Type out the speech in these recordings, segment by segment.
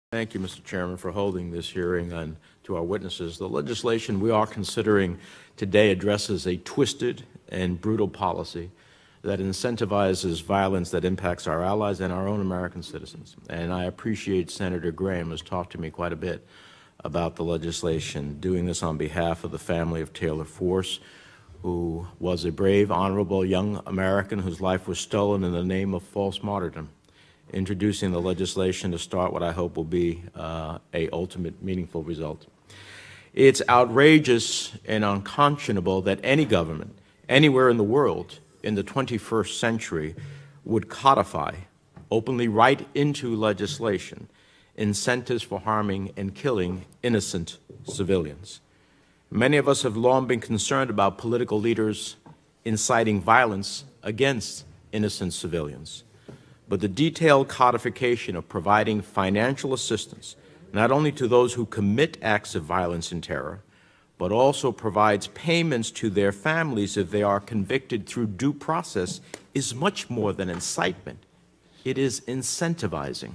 Thank you, Mr. Chairman, for holding this hearing and to our witnesses. The legislation we are considering today addresses a twisted and brutal policy that incentivizes violence that impacts our allies and our own American citizens. And I appreciate Senator Graham has talked to me quite a bit about the legislation, doing this on behalf of the family of Taylor Force, who was a brave, honorable young American whose life was stolen in the name of false martyrdom, introducing the legislation to start what I hope will be a ultimate meaningful result. It's outrageous and unconscionable that any government anywhere in the world in the 21st century would codify, openly write into legislation, incentives for harming and killing innocent civilians. Many of us have long been concerned about political leaders inciting violence against innocent civilians. But the detailed codification of providing financial assistance, not only to those who commit acts of violence and terror, but also provides payments to their families if they are convicted through due process, is much more than incitement. It is incentivizing.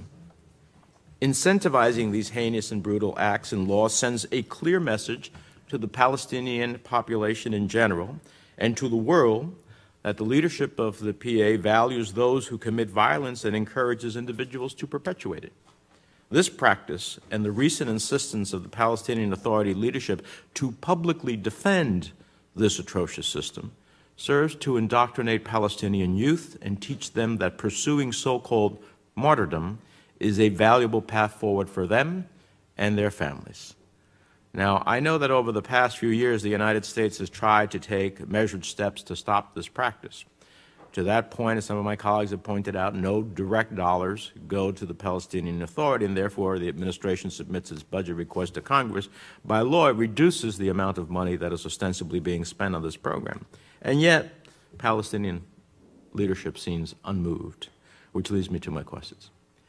Incentivizing these heinous and brutal acts and laws sends a clear message to the Palestinian population in general and to the world that the leadership of the PA values those who commit violence and encourages individuals to perpetuate it. This practice and the recent insistence of the Palestinian Authority leadership to publicly defend this atrocious system serves to indoctrinate Palestinian youth and teach them that pursuing so-called martyrdom is a valuable path forward for them and their families. Now, I know that over the past few years, the United States has tried to take measured steps to stop this practice. To that point, as some of my colleagues have pointed out, no direct dollars go to the Palestinian Authority, and therefore the administration submits its budget request to Congress. By law, it reduces the amount of money that is ostensibly being spent on this program. And yet, Palestinian leadership seems unmoved, which leads me to my questions.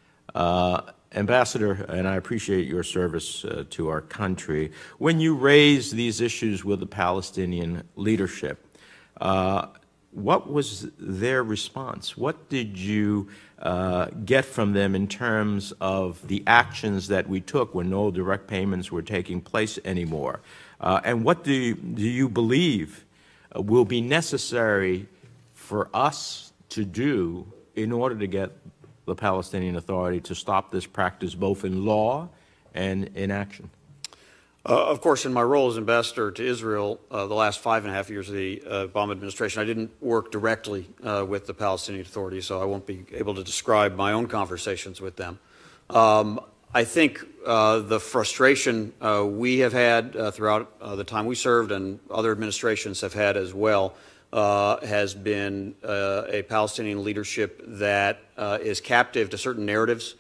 Ambassador, and I appreciate your service to our country, when you raise these issues with the Palestinian leadership, what was their response? What did you get from them in terms of the actions that we took when no direct payments were taking place anymore? And what do you believe will be necessary for us to do in order to get the Palestinian Authority to stop this practice both in law and in action? Of course, in my role as ambassador to Israel, the last 5.5 years of the Obama administration, I didn't work directly with the Palestinian Authority, so I won't be able to describe my own conversations with them. I think the frustration we have had throughout the time we served and other administrations have had as well has been a Palestinian leadership that is captive to certain narratives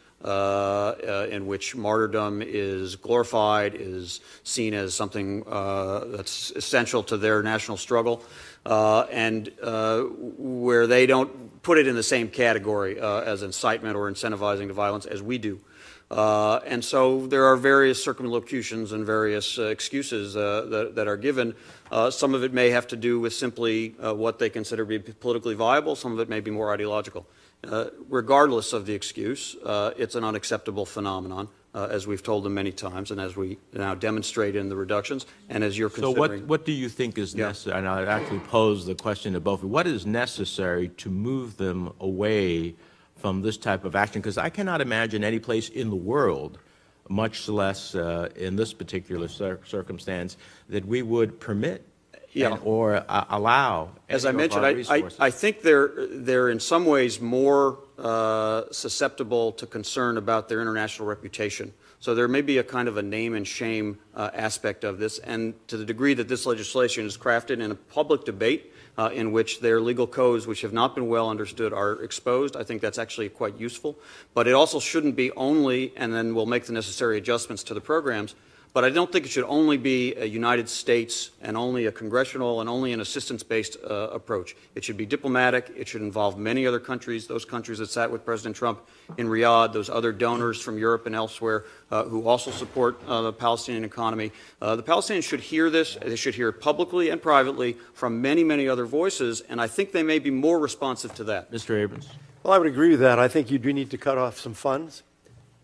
in which martyrdom is glorified, is seen as something that's essential to their national struggle, and where they don't put it in the same category as incitement or incentivizing to violence as we do. And so there are various circumlocutions and various excuses that are given. Some of it may have to do with simply what they consider to be politically viable. Some of it may be more ideological. Regardless of the excuse, it's an unacceptable phenomenon, as we've told them many times and as we now demonstrate in the reductions and as you're considering. So what do you think is necessary? And I'd actually pose the question to both of you. What is necessary to move them away from this type of action? Because I cannot imagine any place in the world, much less in this particular circumstance, that we would permit or allow. As I mentioned, I think they're in some ways more susceptible to concern about their international reputation. So there may be a kind of a name and shame aspect of this, and to the degree that this legislation is crafted in a public debate in which their legal codes, which have not been well understood, are exposed, I think that's actually quite useful. But it also shouldn't be only, and then we'll make the necessary adjustments to the programs, but I don't think it should only be a United States and only a congressional and only an assistance-based approach. It should be diplomatic. It should involve many other countries, those countries that sat with President Trump in Riyadh, those other donors from Europe and elsewhere who also support the Palestinian economy. The Palestinians should hear this. They should hear it publicly and privately from many, many other voices, and I think they may be more responsive to that. Mr. Abrams. Well, I would agree with that. I think you do need to cut off some funds.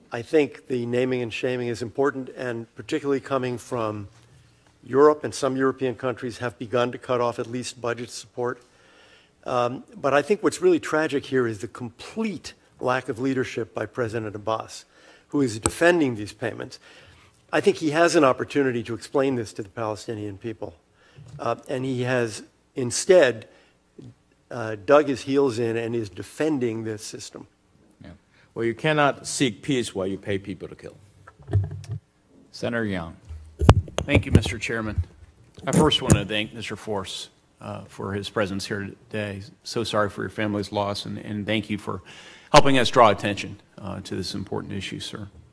I think the naming and shaming is important, and particularly coming from Europe, and some European countries have begun to cut off at least budget support. But I think what's really tragic here is the complete lack of leadership by President Abbas, who is defending these payments. I think he has an opportunity to explain this to the Palestinian people, and he has instead dug his heels in and is defending this system. Yeah. Well, you cannot seek peace while you pay people to kill. Senator Young. Thank you, Mr. Chairman. I first want to thank Mr. Force for his presence here today. So sorry for your family's loss, and thank you for helping us draw attention to this important issue, sir.